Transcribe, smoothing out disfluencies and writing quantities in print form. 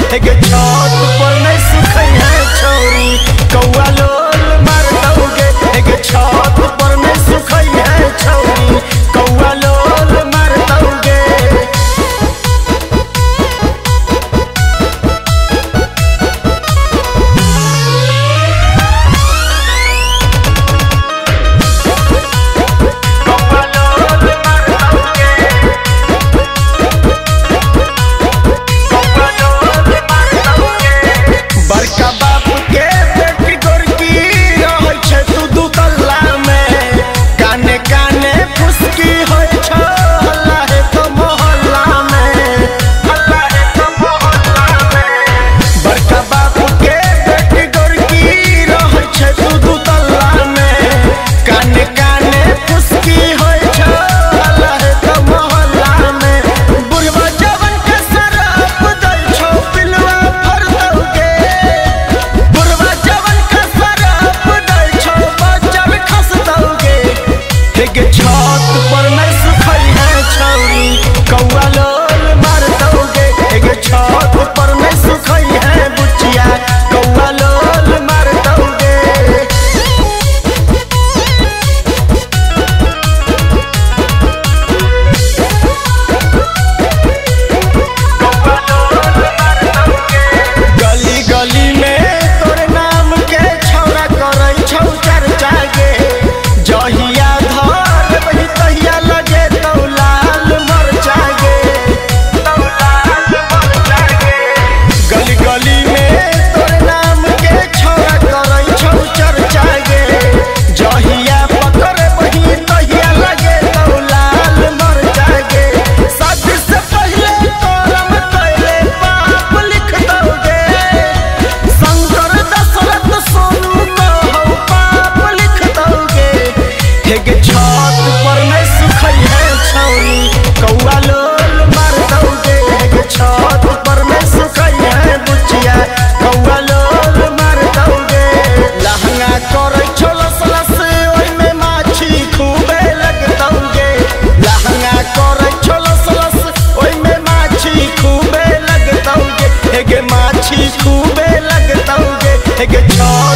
एक छत पर नहीं सुखई है छौरी कौआ लोल मार दोगे। एक छत पर नहीं सुखई है छौरी कौआ लोल मार दोगे। छत पर नहीं सुखई है छौरी कौआ लोल मार दोगे। एक छत पर नहीं सुखई है बुचिया कौआ लोल मार दोगे। गली गली में तोरे नाम के छौरा करई छौ चर्चा गे। जहिया छत पर नहीं सुखई है छौरी कौआ लोल मार दोगे। एक छत पर नहीं सुखई है बुचिया कौआ लोल मार दोगे। लहंगा करे छो लस लस ओई में माछी खूबे लग दोगे। लहंगा करे छो लस लस ओई में माछी खूबे लग दोगे। एक माछी खूबे लग दोगे। एक